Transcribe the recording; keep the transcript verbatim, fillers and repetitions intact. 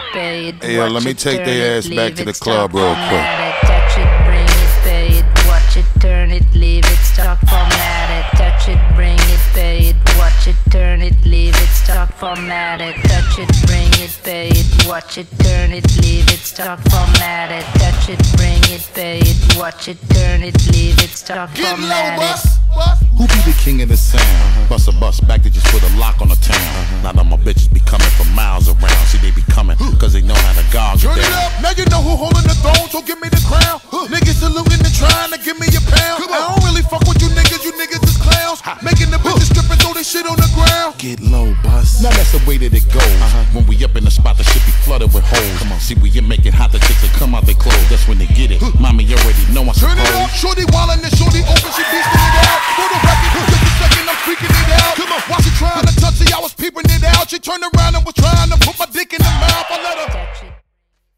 pay it. Hey, yo, let me take their ass back to the club real quick. Touch it, bring it, pay it. Watch it, turn it, leave it, stop, format it. Touch it, bring it, pay it. Watch it, turn it, leave it, stop, format it. Touch it, bring it, pay it. Watch it, turn it, leave it, stop, format it. Touch it, bring it, pay it. Watch it, turn it, leave it, stop, format it. Who be the king of the sound? Uh-huh. Bust a bus back to just put a lock on the town. Uh-huh. Now that my bitches be coming from miles around. See, they be coming, cause they know how to gouge it down. Turn it up, now you know who holding the throne, so give me the crown. Huh. Niggas saluting and trying to give me a pound. I don't really fuck with you niggas, you niggas is clowns. Ha. Making the bitches strip and throw this shit on the ground. Get low, bus. Now that's the way that it goes. Uh-huh. When we up in the spot, the shit be flooded with holes. Come on, see, we you make it hot, the chicks that come out they clothes. That's when they get it. Huh. Mommy, you already know I suppose. Turn it up, shorty wildin' and shorty open, she